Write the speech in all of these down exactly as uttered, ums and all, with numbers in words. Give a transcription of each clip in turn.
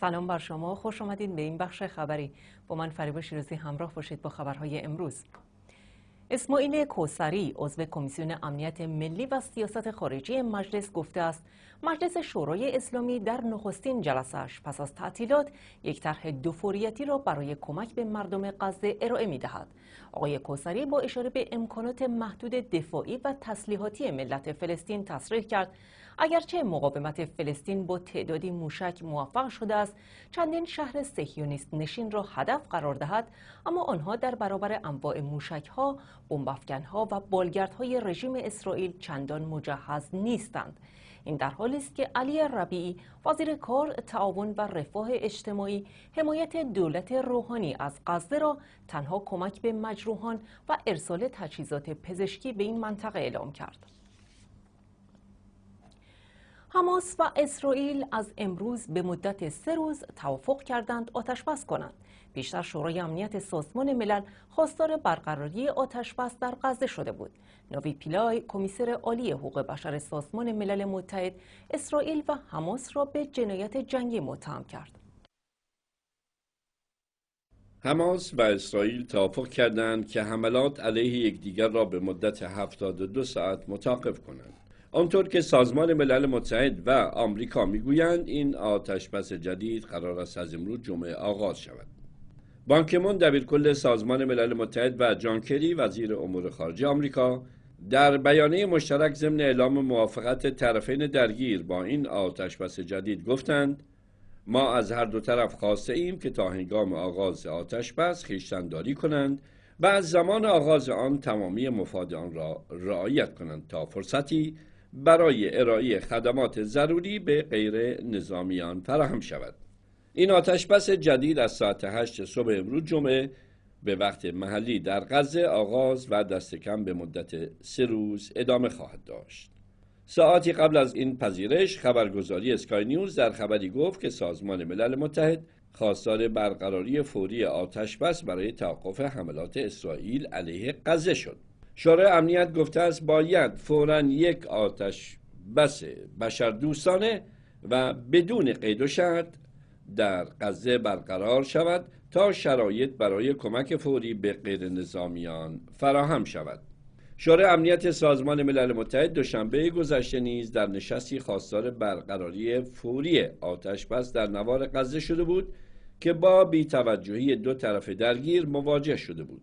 سلام بر شما، خوش آمدید به این بخش خبری. با من فریبا شیرازی همراه باشید با خبرهای امروز. اسماعیل کوثری عضو کمیسیون امنیت ملی و سیاست خارجی مجلس گفته است مجلس شورای اسلامی در نخستین جلسه‌اش پس از تعطیلات یک طرح دوفوریتی را برای کمک به مردم غزه ارائه می‌دهد. آقای کوثری با اشاره به امکانات محدود دفاعی و تسلیحاتی ملت فلسطین تصریح کرد اگرچه مقاومت فلسطین با تعدادی موشک موفق شده است چندین شهر صهیونیست نشین را هدف قرار دهد، اما آنها در برابر انواع موشک‌ها، بمب‌افکن‌ها و بالگردهای رژیم اسرائیل چندان مجهز نیستند. این در حالی است که علی ربیعی وزیر کار، تعاون و رفاه اجتماعی حمایت دولت روحانی از غزه را تنها کمک به مجروحان و ارسال تجهیزات پزشکی به این منطقه اعلام کرد. حماس و اسرائیل از امروز به مدت سه روز توافق کردند آتش‌بس کنند. پیشتر شورای امنیت سازمان ملل خواستار برقراری آتش‌بس در غزه شده بود. ناوی پیلای، کمیسر عالی حقوق بشر سازمان ملل متحد، اسرائیل و حماس را به جنایت جنگی متهم کرد. حماس و اسرائیل توافق کردند که حملات علیه یکدیگر را به مدت هفتاد و دو ساعت متوقف کنند. آنطور که سازمان ملل متحد و آمریکا میگویند این آتش‌بس جدید قرار است از امروز جمعه آغاز شود. بان کی مون دبیرکل سازمان ملل متحد و جان کری وزیر امور خارجه آمریکا در بیانیه مشترک ضمن اعلام موافقت طرفین درگیر با این آتش‌بس جدید گفتند ما از هر دو طرف خواسته ایم که تا هنگام آغاز آتش‌بس خویشتن‌داری کنند و از زمان آغاز آن تمامی مفاد آن را رعایت کنند تا فرصتی برای ارائه خدمات ضروری به غیر نظامیان فراهم شود. این آتش‌بس جدید از ساعت هشت صبح امروز جمعه به وقت محلی در غزه آغاز و دست کم به مدت سه روز ادامه خواهد داشت. ساعتی قبل از این پذیرش خبرگزاری اسکای نیوز در خبری گفت که سازمان ملل متحد خواستار برقراری فوری آتش‌بس برای توقف حملات اسرائیل علیه غزه شد. شورای امنیت گفته است باید فوراً یک آتش‌بس بشردوستانه و بدون قید و شرط در غزه برقرار شود تا شرایط برای کمک فوری به غیر نظامیان فراهم شود. شورای امنیت سازمان ملل متحد دوشنبه گذشته نیز در نشستی خواستار برقراری فوری آتش‌بس در نوار غزه شده بود که با بی‌توجهی دو طرف درگیر مواجه شده بود.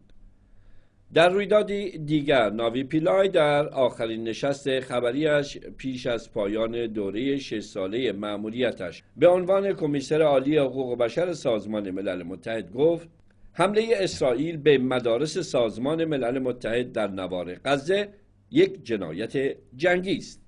در رویدادی دیگر ناوی پیلای در آخرین نشست خبریش پیش از پایان دوره شش ساله مأموریتش به عنوان کمیسر عالی حقوق بشر سازمان ملل متحد گفت حمله اسرائیل به مدارس سازمان ملل متحد در نوار غزه یک جنایت جنگی است.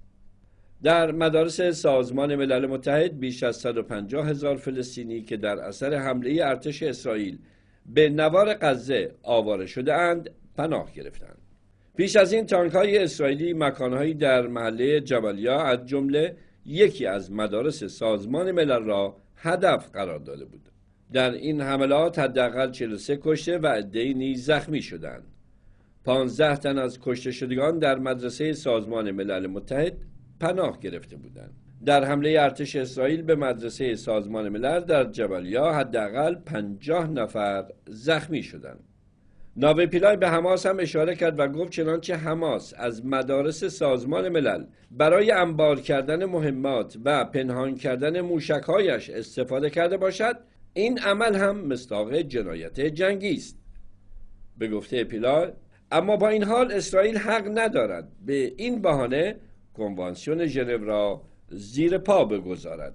در مدارس سازمان ملل متحد بیش از صد و پنجاه هزار فلسطینی که در اثر حمله ارتش اسرائیل به نوار غزه آواره شده اند پناه گرفتند. پیش از این تانک‌های اسرائیلی مکانهایی در محله جبلیا از جمله یکی از مدارس سازمان ملل را هدف قرار داده بود. در این حملات حداقل چهل و سه کشته و عده‌ای نیز زخمی شدند. پانزده تن از کشته شدگان در مدرسه سازمان ملل متحد پناه گرفته بودند. در حمله ارتش اسرائیل به مدرسه سازمان ملل در جبلیا حداقل پنجاه نفر زخمی شدند. ناوی پیلای به حماس هم اشاره کرد و گفت چنانچه حماس از مدارس سازمان ملل برای انبار کردن مهمات و پنهان کردن موشک‌هایش استفاده کرده باشد، این عمل هم مصداق جنایت جنگی است. به گفته پیلای اما با این حال اسرائیل حق ندارد به این بهانه کنوانسیون ژنو را زیر پا بگذارد.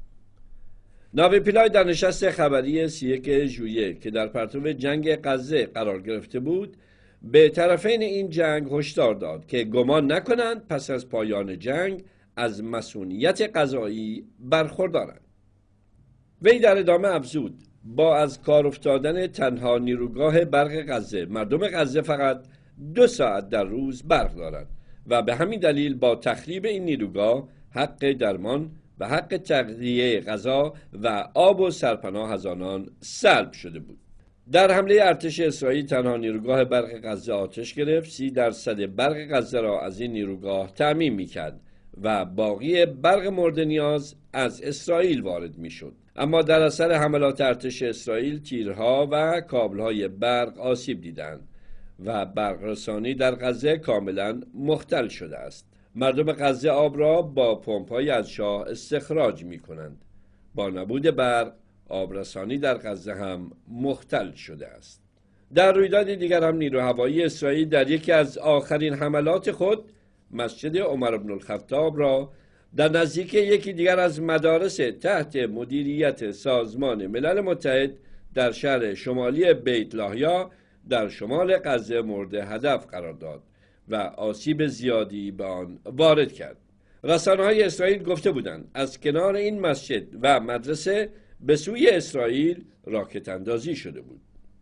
ناوی پیلای در نشست خبری سی و یک ژوئیه که در پرتو جنگ غزه قرار گرفته بود به طرفین این جنگ هشدار داد که گمان نکنند پس از پایان جنگ از مسئولیت قضایی برخوردارند. وی در ادامه افزود با از کار افتادن تنها نیروگاه برق غزه مردم غزه فقط دو ساعت در روز برق دارند و به همین دلیل با تخریب این نیروگاه حق درمان و حق تغذیه غذا و آب و سرپناه از آنان سلب شده بود. در حمله ارتش اسرائیل تنها نیروگاه برق غزه آتش گرفت. سی درصد برق غزه را از این نیروگاه تأمین می‌کرد و باقی برق مورد نیاز از اسرائیل وارد میشد. اما در اثر حملات ارتش اسرائیل تیرها و کابل‌های برق آسیب دیدند و برق رسانی در غزه کاملا مختل شده است. مردم غزه آب را با پمپ‌های از شاه استخراج می‌کنند. با نبود برق، آبرسانی در غزه هم مختل شده است. در رویداد دیگر هم نیرو هوایی اسرائیل در یکی از آخرین حملات خود مسجد عمر بن الخطاب را در نزدیک یکی دیگر از مدارس تحت مدیریت سازمان ملل متحد در شهر شمالی بیت لاهیا در شمال غزه مورد هدف قرار داد و آسیب زیادی به آن وارد کرد. رسانه‌های اسرائیل گفته بودند از کنار این مسجد و مدرسه به سوی اسرائیل راکت اندازی شده بود.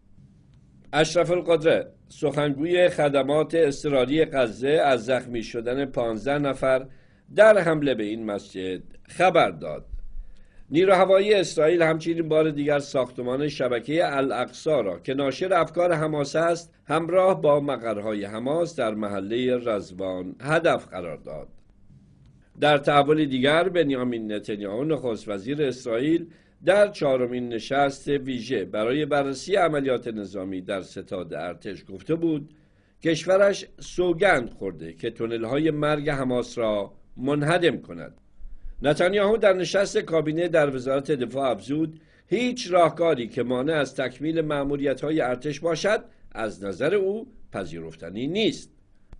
اشرف القدره سخنگوی خدمات اضطراری غزه از زخمی شدن پانزده نفر در حمله به این مسجد خبر داد. نیرو هوایی اسرائیل همچنین بار دیگر ساختمان شبکه الاقصی را که ناشر افکار حماس است همراه با مقرهای حماس در محله رضوان هدف قرار داد. در تحول دیگر بنیامین نتانیاهو نخست وزیر اسرائیل در چهارمین نشست ویژه برای بررسی عملیات نظامی در ستاد ارتش گفته بود کشورش سوگند خورده که تونل‌های مرگ حماس را منهدم کند. نتانیاهو در نشست کابینه در وزارت دفاع افزود هیچ راهکاری که مانع از تکمیل مأموریت‌های ارتش باشد از نظر او پذیرفتنی نیست.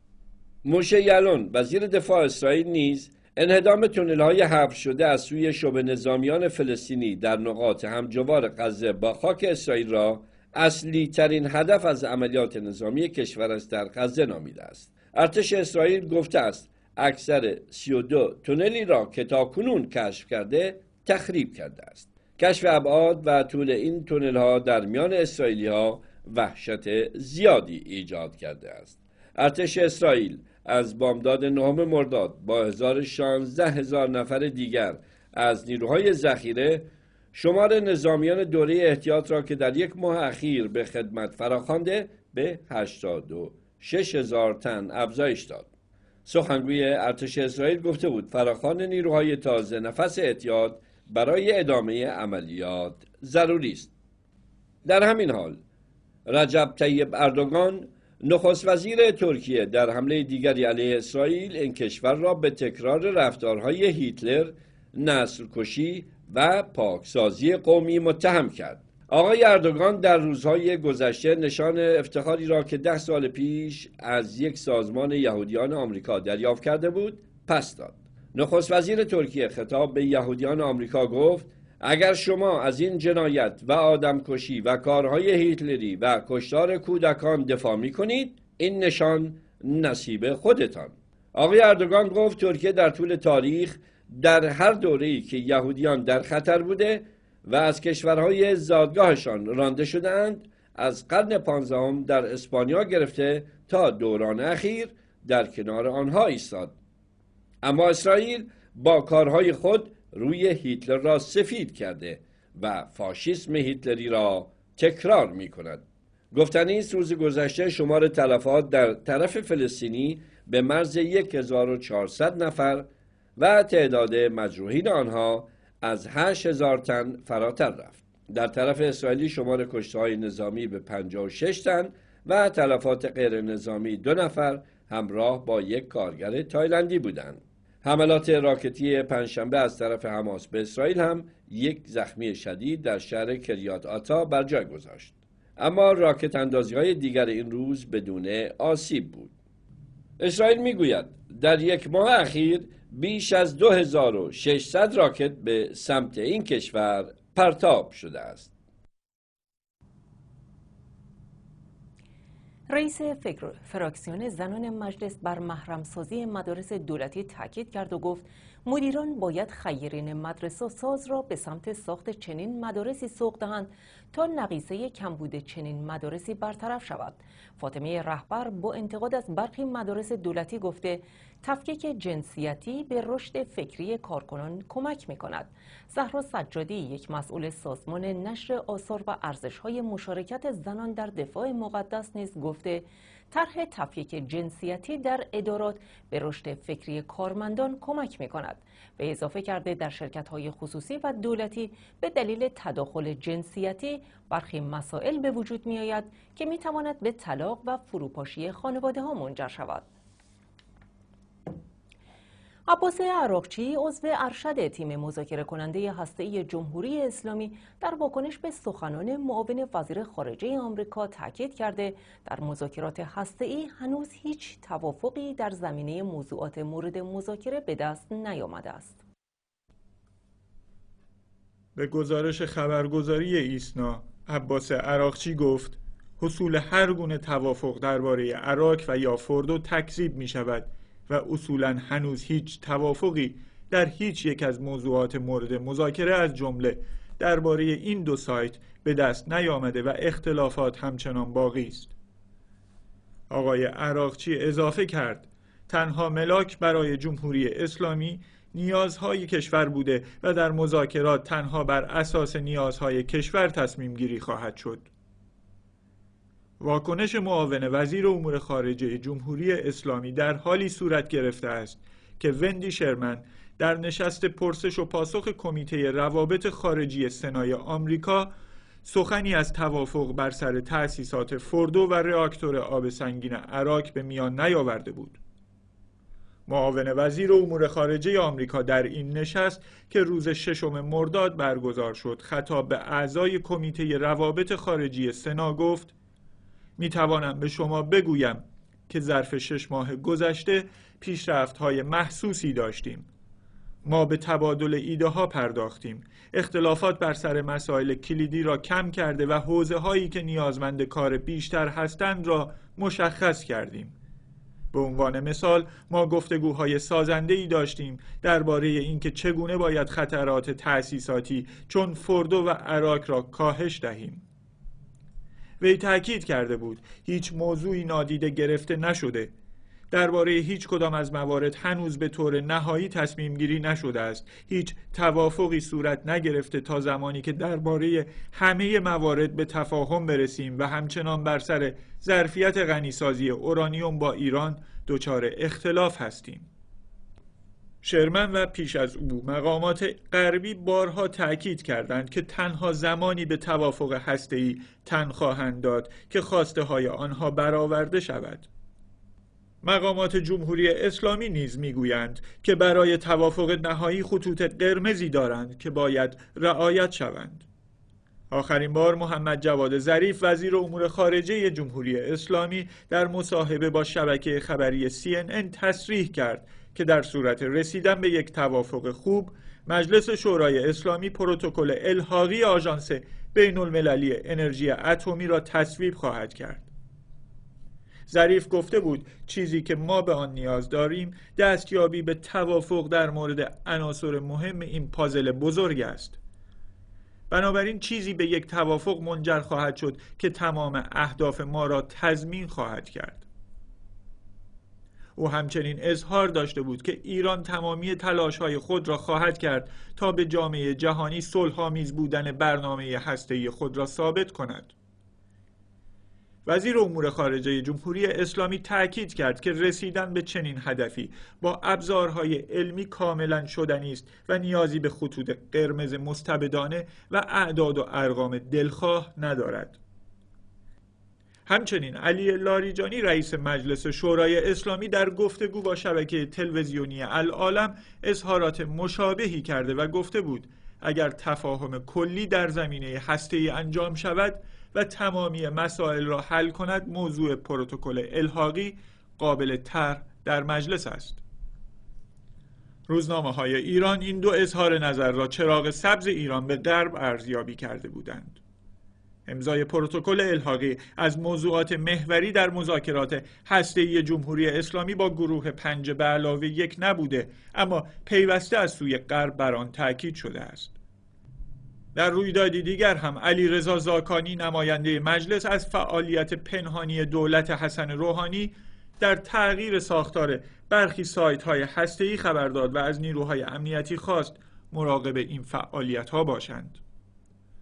موشه یالون وزیر دفاع اسرائیل نیز انهدام تونل‌های حفر شده از سوی شبه نظامیان فلسطینی در نقاط همجوار غزه با خاک اسرائیل را اصلی ترین هدف از عملیات نظامی کشورش در غزه نامیده است. ارتش اسرائیل گفته است اکثر سی و دو تونلی را که تاکنون کشف کرده تخریب کرده است. کشف ابعاد و طول این تونل‌ها در میان اسرائیلی‌ها وحشت زیادی ایجاد کرده است. ارتش اسرائیل از بامداد نهم مرداد با هزار شانزده هزار نفر دیگر از نیروهای ذخیره شمار نظامیان دوره احتیاط را که در یک ماه اخیر به خدمت فراخوانده به هشتاد و شش هزار تن افزایش داد. سخنگوی ارتش اسرائیل گفته بود فراخوان نیروهای تازه نفس احتیاط برای ادامه عملیات ضروری است. در همین حال رجب طیب اردوغان نخست وزیر ترکیه در حمله دیگری علیه اسرائیل این کشور را به تکرار رفتارهای هیتلر، نسل کشی و پاکسازی قومی متهم کرد. آقای اردوغان در روزهای گذشته نشان افتخاری را که ده سال پیش از یک سازمان یهودیان آمریکا دریافت کرده بود پس داد. نخست وزیر ترکیه خطاب به یهودیان آمریکا گفت اگر شما از این جنایت و آدمکشی و کارهای هیتلری و کشتار کودکان دفاع می کنید این نشان نصیب خودتان. آقای اردوغان گفت ترکیه در طول تاریخ در هر دوره‌ای که یهودیان در خطر بوده و از کشورهای زادگاهشان رانده شدند از قرن پانزدهم در اسپانیا گرفته تا دوران اخیر در کنار آنها ایستاد. اما اسرائیل با کارهای خود روی هیتلر را سفید کرده و فاشیسم هیتلری را تکرار می کند. گفتنی است روز گذشته شمار تلفات در طرف فلسطینی به مرز هزار و چهارصد نفر و تعداد مجروحین آنها از هشت هزار تن فراتر رفت. در طرف اسرائیلی شمار کشته‌های نظامی به پنجاه و شش تن و تلفات غیر نظامی دو نفر همراه با یک کارگر تایلندی بودند. حملات راکتی پنجشنبه از طرف حماس به اسرائیل هم یک زخمی شدید در شهر کریات آتا بر جای گذاشت. اما راکت اندازی‌های دیگر این روز بدون آسیب بود. اسرائیل میگوید در یک ماه اخیر بیش از دو هزار و ششصد راکت به سمت این کشور پرتاب شده است. رئیس فراکسیون زنان مجلس بر محرم‌سازی مدارس دولتی تاکید کرد و گفت مدیران باید خیرین مدرسه ساز را به سمت ساخت چنین مدارسی سوق دهند تا نقیصه کمبود چنین مدارسی برطرف شود. فاطمه رهبر با انتقاد از برخی مدارس دولتی گفته تفکیک جنسیتی به رشد فکری کارکنان کمک می کند. زهرا سجادی یک مسئول سازمان نشر آثار و ارزش‌های مشارکت زنان در دفاع مقدس نیز گفته طرح تفکیک جنسیتی در ادارات به رشد فکری کارمندان کمک می‌کند. به اضافه کرده در شرکت‌های خصوصی و دولتی به دلیل تداخل جنسیتی برخی مسائل به وجود می‌آید که می‌تواند به طلاق و فروپاشی خانواده‌ها منجر شود. عباس عراقچی عضو ارشد تیم مذاکره کننده هسته‌ای جمهوری اسلامی در واکنش به سخنان معاون وزیر خارجه آمریکا تاکید کرده در مذاکرات هسته‌ای هنوز هیچ توافقی در زمینه موضوعات مورد مذاکره به دست نیامده است. به گزارش خبرگزاری ایسنا، عباس عراقچی گفت حصول هر گونه توافق درباره عراق و یا فردو تکذیب می شود و اصولاً هنوز هیچ توافقی در هیچ یک از موضوعات مورد مذاکره از جمله درباره این دو سایت به دست نیامده و اختلافات همچنان باقی است. آقای عراقچی اضافه کرد تنها ملاک برای جمهوری اسلامی نیازهای کشور بوده و در مذاکرات تنها بر اساس نیازهای کشور تصمیم گیری خواهد شد. واکنش معاون وزیر امور خارجه جمهوری اسلامی در حالی صورت گرفته است که وندی شرمن در نشست پرسش و پاسخ کمیته روابط خارجی سنای آمریکا سخنی از توافق بر سر تأسیسات فردو و راکتور آب سنگین عراق به میان نیاورده بود. معاون وزیر امور خارجه آمریکا در این نشست که روز ششم مرداد برگزار شد خطاب به اعضای کمیته روابط خارجی سنا گفت می توانم به شما بگویم که ظرف شش ماه گذشته پیشرفت‌های محسوسی داشتیم. ما به تبادل ایده ها پرداختیم. اختلافات بر سر مسائل کلیدی را کم کرده و حوزه هایی که نیازمند کار بیشتر هستند را مشخص کردیم. به عنوان مثال ما گفتگوهای سازنده‌ای داشتیم درباره اینکه چگونه باید خطرات تأسیساتی چون فردو و عراق را کاهش دهیم. وی تأکید کرده بود هیچ موضوعی نادیده گرفته نشده. درباره هیچ کدام از موارد هنوز به طور نهایی تصمیم گیری نشده است. هیچ توافقی صورت نگرفته تا زمانی که درباره همه موارد به تفاهم برسیم و همچنان بر سر ظرفیت غنیسازی اورانیوم با ایران دچار اختلاف هستیم. شرمن و پیش از او مقامات غربی بارها تأکید کردند که تنها زمانی به توافق هسته‌ای تن خواهند داد که خواسته های آنها برآورده شود. مقامات جمهوری اسلامی نیز میگویند که برای توافق نهایی خطوط قرمزی دارند که باید رعایت شوند. آخرین بار محمد جواد ظریف وزیر امور خارجه جمهوری اسلامی در مصاحبه با شبکه خبری سی ان ان تصریح کرد که در صورت رسیدن به یک توافق خوب مجلس شورای اسلامی پروتکل الحاقی آژانس بین المللی انرژی اتمی را تصویب خواهد کرد. ظریف گفته بود چیزی که ما به آن نیاز داریم دستیابی به توافق در مورد عناصر مهم این پازل بزرگ است. بنابراین چیزی به یک توافق منجر خواهد شد که تمام اهداف ما را تضمین خواهد کرد. او همچنین اظهار داشته بود که ایران تمامی تلاش‌های خود را خواهد کرد تا به جامعه جهانی صلح‌آمیز بودن برنامه هسته‌ای خود را ثابت کند. وزیر امور خارجه جمهوری اسلامی تأکید کرد که رسیدن به چنین هدفی با ابزارهای علمی کاملا شدنی است و نیازی به خطوط قرمز مستبدانه و اعداد و ارقام دلخواه ندارد. همچنین علی لاریجانی رئیس مجلس شورای اسلامی در گفتگو با شبکه تلویزیونی العالم اظهارات مشابهی کرده و گفته بود اگر تفاهم کلی در زمینه هسته‌ای انجام شود و تمامی مسائل را حل کند موضوع پروتکل الحاقی قابل طرح در مجلس است. روزنامه‌های ایران این دو اظهار نظر را چراغ سبز ایران به غرب ارزیابی کرده بودند. امضای پروتکل الحاقی از موضوعات محوری در مذاکرات هسته‌ای جمهوری اسلامی با گروه پنج به علاوه یک نبوده، اما پیوسته از سوی غرب بر آن تاکید شده است. در رویدادی دیگر هم علیرضا زاکانی نماینده مجلس از فعالیت پنهانی دولت حسن روحانی در تغییر ساختار برخی سایت‌های هسته‌ای خبر داد و از نیروهای امنیتی خواست مراقب این فعالیت‌ها باشند.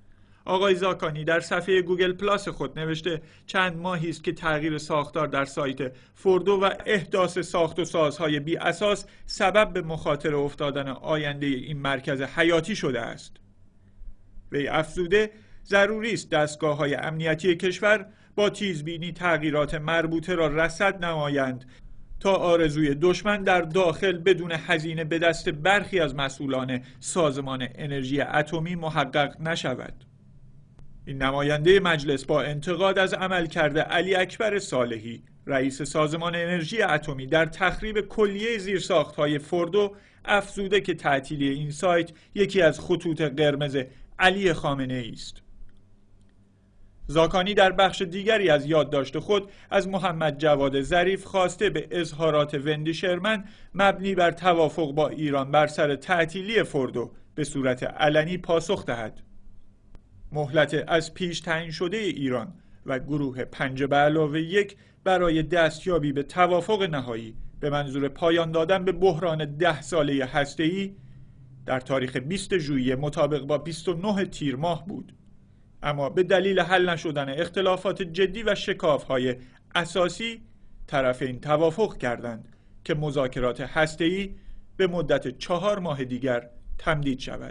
آقای زاکانی در صفحه گوگل پلاس خود نوشته چند ماهی است که تغییر ساختار در سایت فوردو و احداث ساخت و سازهای بی اساس سبب به مخاطره افتادن آینده این مرکز حیاتی شده است. وی افزوده ضروری است دستگاه‌های امنیتی کشور با تیزبینی تغییرات مربوطه را رصد نمایند تا آرزوی دشمن در داخل بدون هزینه به دست برخی از مسئولان سازمان انرژی اتمی محقق نشود. این نماینده مجلس با انتقاد از عملکرد علی اکبر صالحی رئیس سازمان انرژی اتمی در تخریب کلیه زیرساخت‌های فوردو افزوده که تعطیلی این سایت یکی از خطوط قرمز علی خامنه‌ای است. زاکانی در بخش دیگری از یادداشت خود از محمد جواد ظریف خواسته به اظهارات وندی شرمن مبنی بر توافق با ایران بر سر تعطیلی فوردو به صورت علنی پاسخ دهد. مهلت از پیش تعیین شده ایران و گروه پنج به علاوه یک برای دستیابی به توافق نهایی به منظور پایان دادن به بحران ده ساله هسته‌ای در تاریخ بیست ژوئیه مطابق با بیست و نه تیر ماه بود، اما به دلیل حل نشدن اختلافات جدی و شکاف‌های اساسی طرفین توافق کردند که مذاکرات هسته‌ای به مدت چهار ماه دیگر تمدید شود.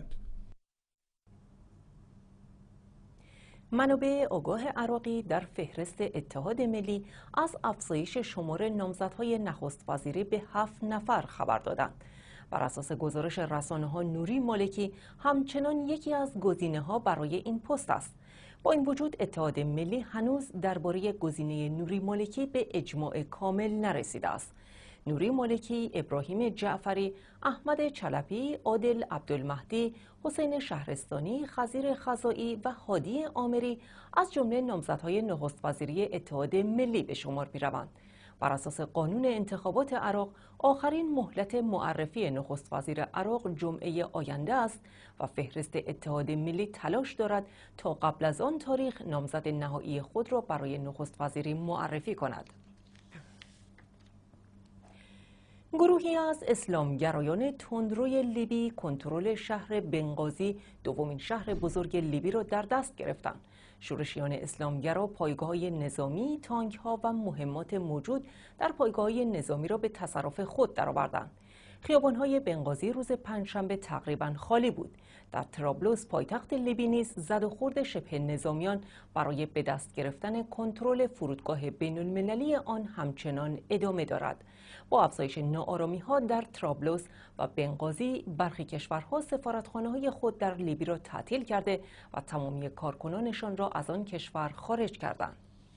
منابع آگاه عراقی در فهرست اتحاد ملی از افزایش شمار نامزدهای نخست وزیری به هفت نفر خبر دادند. بر اساس گزارش رسانه‌ها نوری مالکی همچنان یکی از گزینه‌ها برای این پست است. با این وجود اتحاد ملی هنوز درباره گزینه نوری مالکی به اجماع کامل نرسیده است. نوری مالکی، ابراهیم جعفری، احمد چلپی، عادل عبدالمهدی، حسین شهرستانی، خضیر خزائی و هادی آمری از جمله نامزدهای نخست وزیری اتحاد ملی به شمار می‌روند. بر اساس قانون انتخابات عراق آخرین مهلت معرفی نخست وزیر عراق جمعه آینده است و فهرست اتحاد ملی تلاش دارد تا قبل از آن تاریخ نامزد نهایی خود را برای نخست وزیری معرفی کند. گروهی از اسلامگرایان تندروی لیبی کنترل شهر بنغازی، دومین شهر بزرگ لیبی را در دست گرفتند. شورشیان اسلامگرا پایگاه‌های نظامی، تانک‌ها و مهمات موجود در پایگاه‌های نظامی را به تصرف خود درآوردند. خیابان‌های بنغازی روز پنجشنبه تقریباً خالی بود. در طرابلس پایتخت لیبی نیز زد و خورد شبه نظامیان برای به دست گرفتن کنترل فرودگاه بین‌المللی آن همچنان ادامه دارد. با افزایش ناآرامی‌ها در طرابلس و بنغازی، برخی کشورها سفارتخانه‌های خود در لیبی را تعطیل کرده و تمامی کارکنانشان را از آن کشور خارج کردند.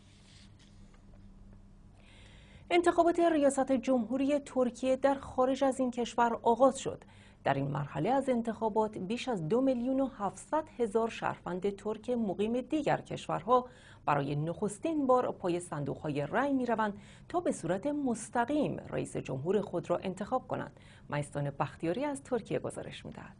انتخابات ریاست جمهوری ترکیه در خارج از این کشور آغاز شد. در این مرحله از انتخابات بیش از دو میلیون و هفتصد هزار شهروند ترک مقیم دیگر کشورها برای نخستین بار پای صندوق‌های رأی می‌روند تا به صورت مستقیم رئیس جمهور خود را انتخاب کنند. مهستان بختیاری از ترکیه گزارش می‌دهد.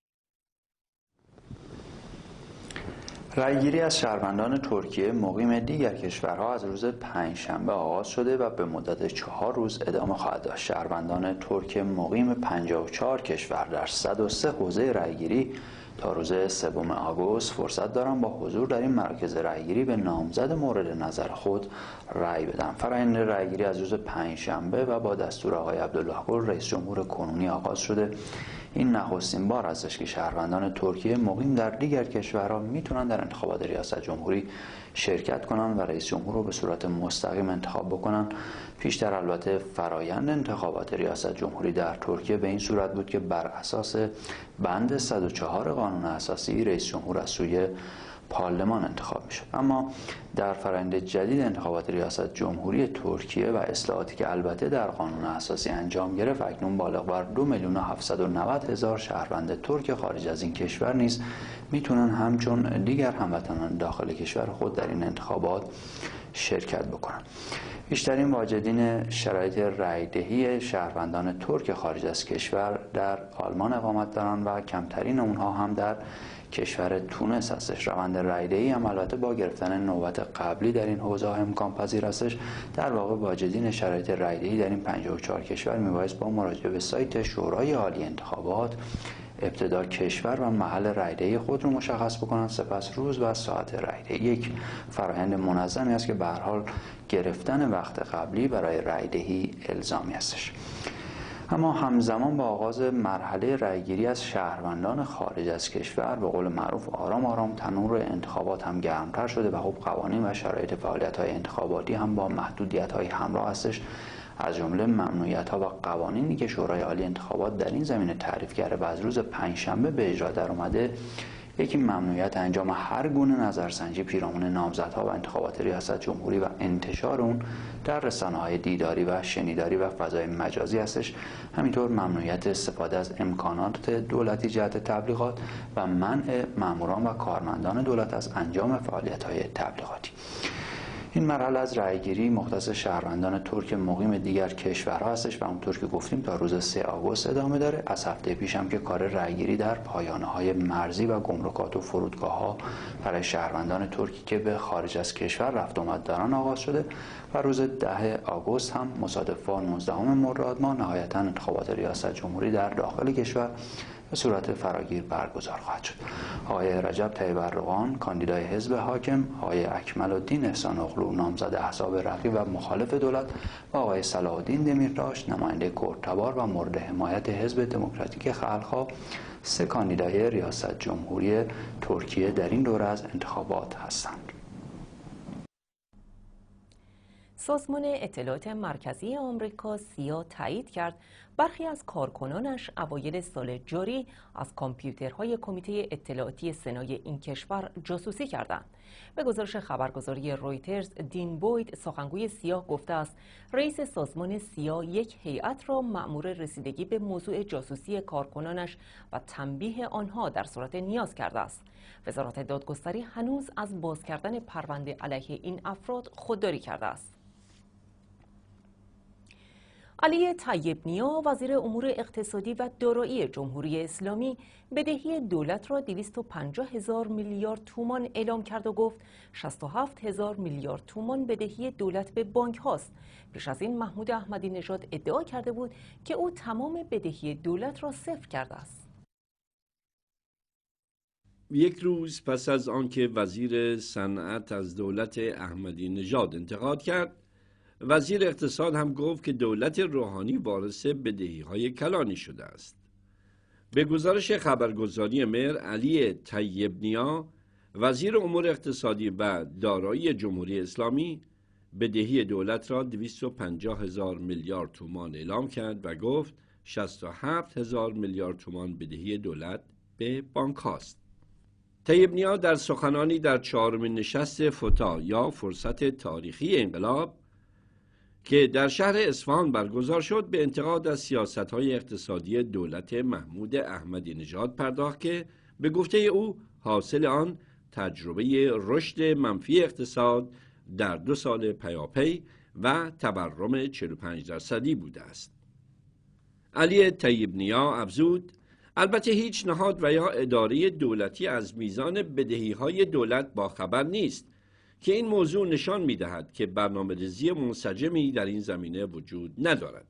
رأیگیری از شهروندان ترکیه مقیم دیگر کشورها از روز پنجشنبه آغاز شده و به مدت چهار روز ادامه خواهد داشت. شهروندان ترک مقیم پنجاه و چهار کشور در صد و سه حوزه رأیگیری تا روز سوم آگوست فرصت دارند با حضور در این مراکز رأیگیری به نامزد مورد نظر خود رأی بدن. فرآیند رأیگیری از روز پنجشنبه و با دستور آقای عبدالله گل رئیس جمهور کنونی آغاز شده. این نخستین بار است که شهروندان ترکیه مقیم در دیگر کشورها میتونن در انتخابات ریاست جمهوری شرکت کنن و رئیس جمهور رو به صورت مستقیم انتخاب بکنن. پیشتر البته فرایند انتخابات ریاست جمهوری در ترکیه به این صورت بود که بر اساس بند صد و چهار قانون اساسی رئیس جمهور از سوی پارلمان انتخاب میشد. اما در فرآیند جدید انتخابات ریاست جمهوری ترکیه و اصلاحاتی که البته در قانون اساسی انجام گرفت، اکنون بالغ بر دو میلیون و هفتصد و نود هزار شهروند ترک خارج از این کشور نیز میتونن همچون دیگر هموطنان داخل کشور خود در این انتخابات شرکت بکنن. بیشترین واجدین شرایط رأیدهی شهروندان ترک خارج از کشور در آلمان اقامت دارند و کمترین اونها هم در کشور تونس هستش. روند رأیدهی هم البته با گرفتن نوبت قبلی در این حوزه امکان پذیر هستش. در واقع واجدین شرایط رأیدهی در این پنجاه و چهار کشور میبایست با مراجعه به سایت شورای عالی انتخابات ابتدا کشور و محل رایدهی خود رو مشخص بکنند، سپس روز و ساعت رایدهی. یک فرآیند منظمی است که به هر حال گرفتن وقت قبلی برای رایدهی الزامی هستش. اما همزمان با آغاز مرحله رایگیری از شهروندان خارج از کشور، به قول معروف آرام آرام تنور انتخابات هم گرمتر شده و خب قوانین و شرایط فعالیت‌های انتخاباتی هم با محدودیت‌های همراه هستش، از جمله ممنوعیت‌ها و قوانینی که شورای عالی انتخابات در این زمینه تعریف کرده و از روز پنجشنبه به اجرا در اومده. یکی ممنوعیت انجام هر گونه نظرسنجی پیرامون نامزدها و انتخابات ریاست جمهوری و انتشار اون در رسانه‌های دیداری و شنیداری و فضای مجازی هستش. همینطور ممنوعیت استفاده از امکانات دولتی جهت تبلیغات و منع ماموران و کارمندان دولت از انجام فعالیت‌های تبلیغاتی. این مرحله از رایگیری مختص شهروندان ترک مقیم دیگر کشورها هستش و اونطور که گفتیم تا روز سه آگوست ادامه داره. از هفته پیش هم که کار رایگیری در پایانه‌های مرزی و گمرکات و فرودگاه‌ها برای شهروندان ترکی که به خارج از کشور رفت آمد دارن آغاز شده و روز ده آگوست هم مصادف با نوزدهم مرداد ماه نهایتاً انتخابات ریاست جمهوری در داخل کشور به صورت فراگیر برگزار خواهد شد. آقای رجب طیب اردوغان کاندیدای حزب حاکم، آقای اکمل الدین احسان اغلو نامزد احزاب رقیب و مخالف دولت و آقای صلاح الدین دمیرداش نماینده کردتبار و مورد حمایت حزب دموکراتیک خلق‌ها سه کاندیدای ریاست جمهوری ترکیه در این دوره از انتخابات هستند. سازمان اطلاعات مرکزی آمریکا سیا تایید کرد برخی از کارکنانش اوایل سال جاری از کامپیوترهای کمیته اطلاعاتی سنای این کشور جاسوسی کردند. به گزارش خبرگزاری رویترز، دین بوید سخنگوی سیا گفته است رئیس سازمان سیا یک هیئت را مأمور رسیدگی به موضوع جاسوسی کارکنانش و تنبیه آنها در صورت نیاز کرده است. وزارت دادگستری هنوز از باز کردن پرونده علیه این افراد خودداری کرده است. علی طیب نیا وزیر امور اقتصادی و دارایی جمهوری اسلامی بدهی دولت را دویست و پنجاه هزار میلیارد تومان اعلام کرد و گفت شصت و هفت هزار میلیارد تومان بدهی دولت به بانک هاست. پیش از این محمود احمدی نژاد ادعا کرده بود که او تمام بدهی دولت را صفر کرده است. یک روز پس از آنکه وزیر صنعت از دولت احمدی نژاد انتقاد کرد، وزیر اقتصاد هم گفت که دولت روحانی وارث بدهی‌های کلانی شده است. به گزارش خبرگزاری مهر، علی طیب نیا وزیر امور اقتصادی و دارایی جمهوری اسلامی بدهی دولت را دویست و پنجاه هزار میلیارد تومان اعلام کرد و گفت شصت و هفت هزار میلیارد تومان بدهی دولت به بانک هاست. طیب نیا در سخنانی در چهارمین نشست فتا یا فرصت تاریخی انقلاب که در شهر اصفهان برگزار شد به انتقاد از سیاست‌های اقتصادی دولت محمود احمدی نژاد پرداخت که به گفته او حاصل آن تجربه رشد منفی اقتصاد در دو سال پیاپی و تورم چهل و پنج درصدی بوده است. علی طیب نیا افزود البته هیچ نهاد و یا اداره دولتی از میزان بدهی‌های دولت باخبر نیست که این موضوع نشان می‌دهد که برنامه‌ریزی منسجمی در این زمینه وجود ندارد.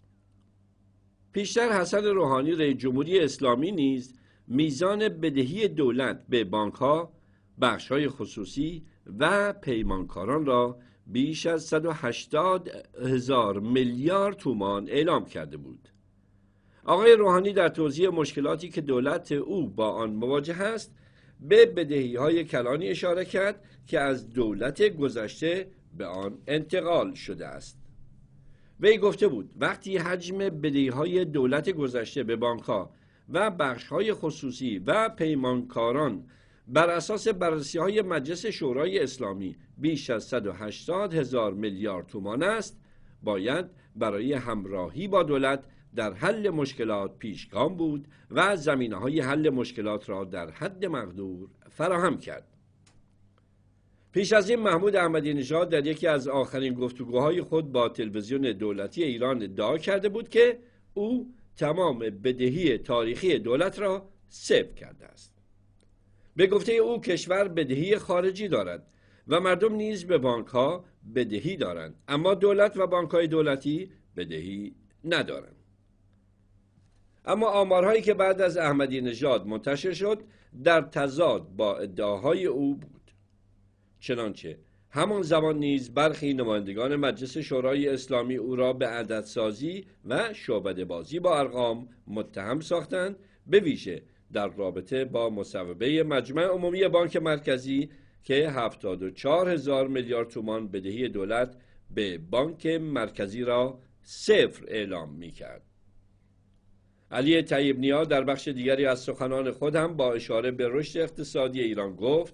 پیشتر حسن روحانی رئیس جمهوری اسلامی نیز میزان بدهی دولت به بانک‌ها، بخش‌های خصوصی و پیمانکاران را بیش از صد و هشتاد هزار میلیارد تومان اعلام کرده بود. آقای روحانی در توضیح مشکلاتی که دولت او با آن مواجه است به بدهی‌های کلانی اشاره کرد که از دولت گذشته به آن انتقال شده است. وی گفته بود وقتی حجم بدهی‌های دولت گذشته به بانک‌ها و بخش‌های خصوصی و پیمانکاران بر اساس بررسی‌های مجلس شورای اسلامی بیش از صد و هشتاد هزار میلیارد تومان است، باید برای همراهی با دولت در حل مشکلات پیشگام بود و زمینه‌های حل مشکلات را در حد مقدور فراهم کرد. پیش از این محمود احمدی نژاد در یکی از آخرین گفتگوهای خود با تلویزیون دولتی ایران ادعا کرده بود که او تمام بدهی تاریخی دولت را صفر کرده است. به گفته او کشور بدهی خارجی دارد و مردم نیز به بانک‌ها بدهی دارند، اما دولت و بانک‌های دولتی بدهی ندارند. اما آمارهایی که بعد از احمدی نژاد منتشر شد در تضاد با ادعاهای او بود. چنانچه همان زمان نیز برخی نمایندگان مجلس شورای اسلامی او را به عددسازی و شعبده بازی با ارقام متهم ساختند، به ویژه در رابطه با مصوبه مجمع عمومی بانک مرکزی که هفتاد و چهار هزار میلیارد تومان بدهی دولت به بانک مرکزی را صفر اعلام می کرد. علی طیب نیا در بخش دیگری از سخنان خود هم با اشاره به رشد اقتصادی ایران گفت: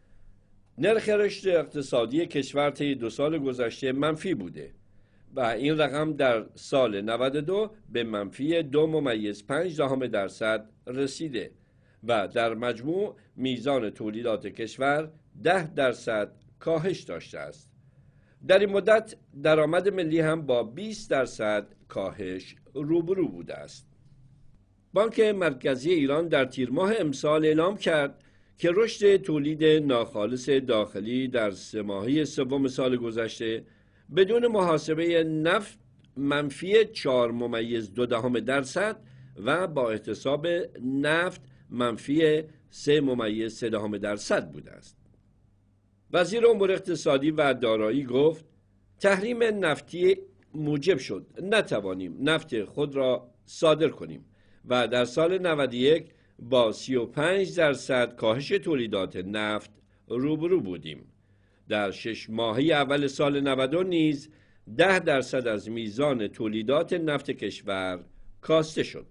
نرخ رشد اقتصادی کشور طی دو سال گذشته منفی بوده و این رقم در سال نود و دو به منفی دو ممیز پنج دهم درصد رسیده و در مجموع میزان تولیدات کشور ده درصد کاهش داشته است. در این مدت درآمد ملی هم با بیست درصد کاهش روبرو بوده است. بانک مرکزی ایران در تیر ماه امسال اعلام کرد که رشد تولید ناخالص داخلی در سه ماهه سوم سال گذشته بدون محاسبه نفت منفی چهار ممیز دو دهم درصد و با احتساب نفت منفی سه ممیز سه دهم درصد بوده است. وزیر امور اقتصادی و دارایی گفت: تحریم نفتی موجب شد نتوانیم نفت خود را صادر کنیم و در سال نود و یک با سی و پنج درصد کاهش تولیدات نفت روبرو بودیم. در شش ماهه اول سال نود و دو نیز ده درصد از میزان تولیدات نفت کشور کاسته شد.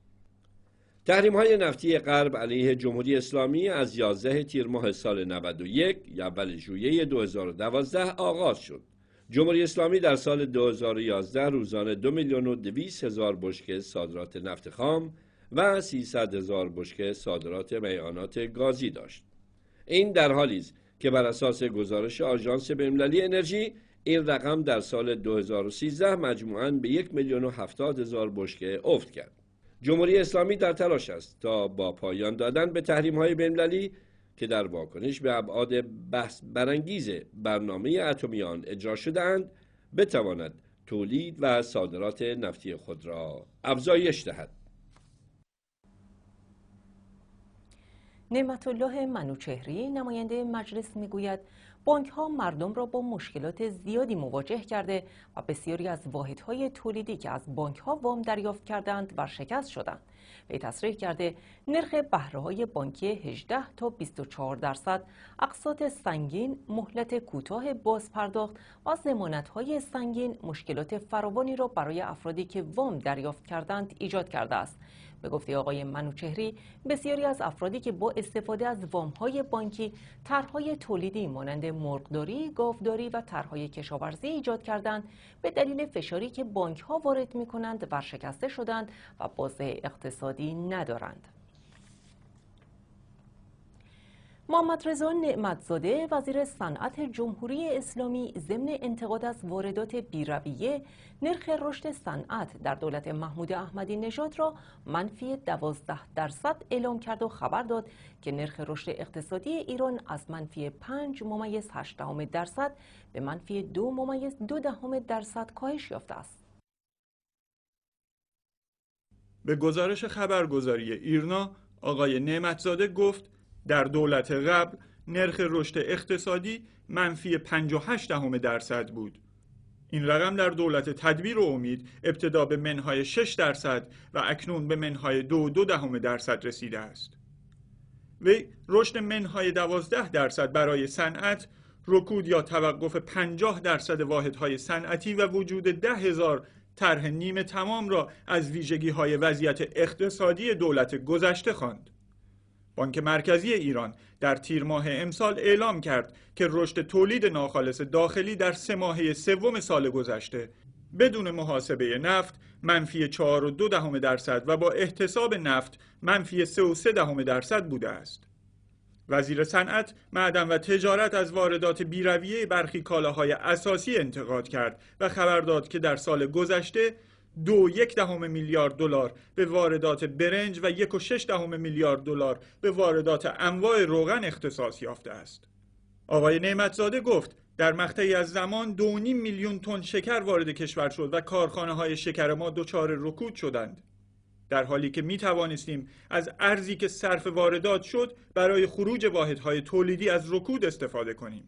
تحریم های نفتی غرب علیه جمهوری اسلامی از یازده تیر ماه سال نود و یک یا اول ژوئیه دو هزار و دوازده آغاز شد. جمهوری اسلامی در سال دو هزار و یازده روزانه دو میلیون و دویست هزار بشکه صادرات نفت خام و سیصد هزار بشکه صادرات میعانات گازی داشت. این در حالی است که بر اساس گزارش آژانس بین‌المللی انرژی این رقم در سال دو هزار و سیزده مجموعاً به یک میلیون و هفتاد هزار بشکه افت کرد. جمهوری اسلامی در تلاش است تا با پایان دادن به تحریم‌های بین‌المللی که در واکنش به ابعاد بحث برانگیز برنامه اتمیان اجرا شده‌اند بتواند تولید و صادرات نفتی خود را افزایش دهد. نعمت الله منوچهری نماینده مجلس میگوید بانک‌ها مردم را با مشکلات زیادی مواجه کرده و بسیاری از واحدهای تولیدی که از بانک‌ها وام دریافت کردند ورشکست شدند. وی تصریح کرده نرخ بهره‌های بانکی هجده تا بیست و چهار درصد، اقساط سنگین، مهلت کوتاه بازپرداخت و ضمانت‌های سنگین مشکلات فراوانی را برای افرادی که وام دریافت کردند ایجاد کرده است. به گفته آقای منوچهری بسیاری از افرادی که با استفاده از وام‌های بانکی طرح‌های تولیدی مانند مرغداری، گاوداری و طرح‌های کشاورزی ایجاد کردند، به دلیل فشاری که بانک‌ها وارد می‌کنند ورشکسته شدند و بازده اقتصادی ندارند. محمد رضا نعمت‌زاده وزیر صنعت جمهوری اسلامی ضمن انتقاد از واردات بی‌رویه نرخ رشد صنعت در دولت محمود احمدی نژاد را منفی دوازده درصد اعلام کرد و خبر داد که نرخ رشد اقتصادی ایران از منفی پنج ممیز هشت دهم درصد به منفی دو ممیز دو دهم درصد کاهش یافته است. به گزارش خبرگزاری ایرنا آقای نعمت‌زاده گفت در دولت قبل نرخ رشد اقتصادی منفی پنج و هشت دهم درصد بود. این رقم در دولت تدبیر و امید ابتدا به منهای شش درصد و اکنون به منهای دو و دو دهم درصد رسیده است. وی رشد منهای دوازده درصد برای صنعت، رکود یا توقف پنجاه درصد واحدهای صنعتی و وجود ده هزار طرح نیمه تمام را از ویژگی‌های وضعیت اقتصادی دولت گذشته خواند. بانک مرکزی ایران در تیر ماه امسال اعلام کرد که رشد تولید ناخالص داخلی در سه ماهه سوم سال گذشته بدون محاسبه نفت منفی چهار و دو دهم درصد و با احتساب نفت منفی سه و سه دهم درصد بوده است. وزیر صنعت، معدن و تجارت از واردات بی‌رویه برخی کالاهای اساسی انتقاد کرد و خبر داد که در سال گذشته دو یک دهم میلیارد دلار به واردات برنج و یک و شش دهم میلیارد دلار به واردات انواع روغن اختصاص یافته است. آقای نعمت‌زاده گفت در مقطعی از زمان دو و نیم میلیون تن شکر وارد کشور شد و کارخانه‌های شکر ما دچار رکود شدند. در حالی که می توانستیم از ارزی که صرف واردات شد برای خروج واحدهای تولیدی از رکود استفاده کنیم.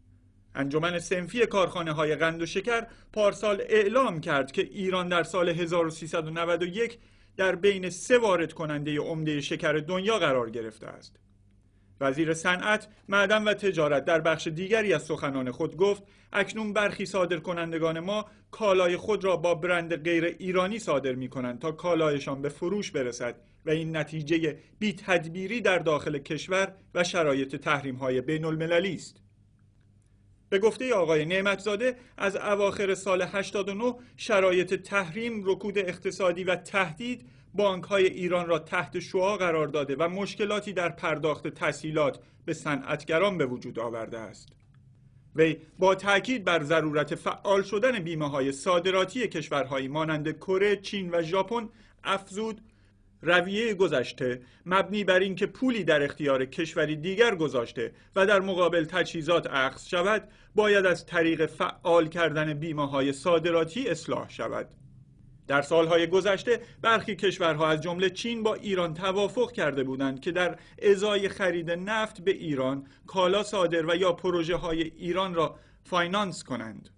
انجمن صنفی کارخانه های قند و شکر پارسال اعلام کرد که ایران در سال هزار و سیصد و نود و یک در بین سه وارد کننده عمده شکر دنیا قرار گرفته است. وزیر صنعت، معدن و تجارت در بخش دیگری از سخنان خود گفت اکنون برخی صادرکنندگان ما کالای خود را با برند غیر ایرانی صادر می کنند تا کالایشان به فروش برسد و این نتیجه بی تدبیری در داخل کشور و شرایط تحریم های بین المللی است. به گفته آقای نعمتزاده از اواخر سال هشتاد و نه شرایط تحریم، رکود اقتصادی و تهدید بانک‌های ایران را تحت شعاع قرار داده و مشکلاتی در پرداخت تسهیلات به صنعتگران به وجود آورده است. وی با تاکید بر ضرورت فعال شدن بیمه‌های صادراتی کشورهایی مانند کره، چین و ژاپن افزود رویه گذشته مبنی بر اینکه پولی در اختیار کشوری دیگر گذاشته و در مقابل تجهیزات اخذ شود باید از طریق فعال کردن بیمه‌های صادراتی اصلاح شود. در سالهای گذشته برخی کشورها از جمله چین با ایران توافق کرده بودند که در ازای خرید نفت به ایران کالا صادر و یا پروژه های ایران را فاینانس کنند.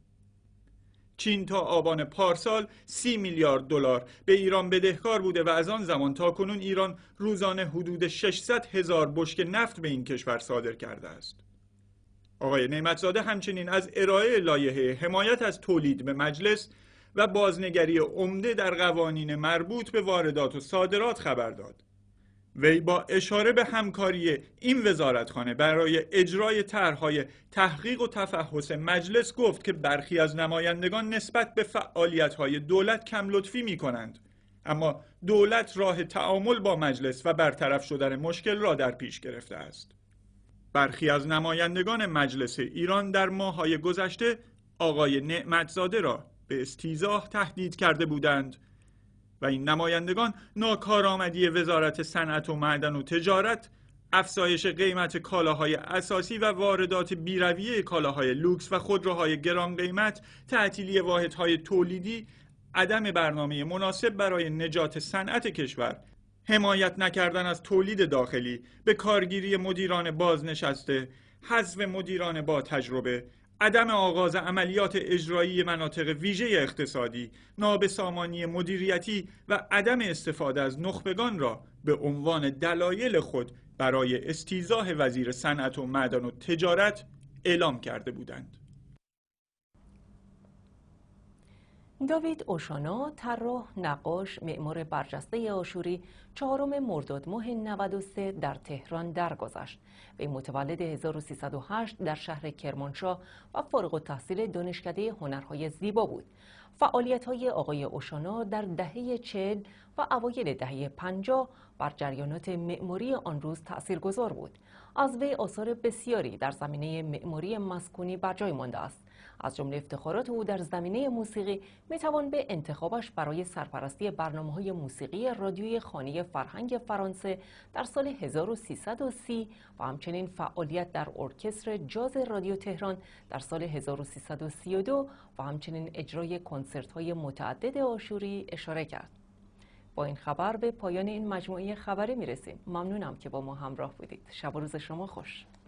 چین تا آبان پارسال سی میلیارد دلار به ایران بدهکار بوده و از آن زمان تا کنون ایران روزانه حدود ششصد هزار بشکه نفت به این کشور صادر کرده است. آقای نعمتزاده همچنین از ارائه لایحه حمایت از تولید به مجلس و بازنگری عمده در قوانین مربوط به واردات و صادرات خبر داد. وی با اشاره به همکاری این وزارتخانه برای اجرای طرح‌های تحقیق و تفحص مجلس گفت که برخی از نمایندگان نسبت به فعالیت‌های دولت کم لطفی می‌کنند، اما دولت راه تعامل با مجلس و برطرف شدن مشکل را در پیش گرفته است. برخی از نمایندگان مجلس ایران در ماه‌های گذشته آقای نعمتزاده را به استیضاح تهدید کرده بودند و این نمایندگان ناکارآمدی وزارت صنعت و معدن و تجارت، افزایش قیمت کالاهای اساسی و واردات بی‌رویه کالاهای لوکس و خودروهای گران قیمت، تعطیلی واحدهای تولیدی، عدم برنامه مناسب برای نجات صنعت کشور، حمایت نکردن از تولید داخلی، به کارگیری مدیران بازنشسته، حذف مدیران با تجربه، عدم آغاز عملیات اجرایی مناطق ویژه اقتصادی، نابسامانی مدیریتی و عدم استفاده از نخبگان را به عنوان دلایل خود برای استیضاح وزیر صنعت و معدن و تجارت اعلام کرده بودند. داوید اوشانا، طراح، نقاش، معمار برجسته آشوری، چهارم مرداد ماه نود و سه در تهران درگذشت. وی متولد هزار و سیصد و هشت در شهر کرمانشاه و فارغ التحصیل دانشکده هنرهای زیبا بود. فعالیت‌های آقای اوشانا در دهه چهل و اوایل دهه پنجاه بر جریانات معماری آن روز تأثیرگذار بود. از وی آثار بسیاری در زمینه معماری مسکونی بر جای مانده است. از جمله افتخارات او در زمینه موسیقی میتوان به انتخابش برای سرپرستی برنامه‌های موسیقی رادیوی خانه فرهنگ فرانسه در سال هزار و سیصد و سی و همچنین فعالیت در ارکستر جاز رادیو تهران در سال هزار و سیصد و سی و دو و همچنین اجرای کنسرت‌های متعدد آشوری اشاره کرد. با این خبر به پایان این مجموعه خبری میرسیم. ممنونم که با ما همراه بودید. شب و روز شما خوش.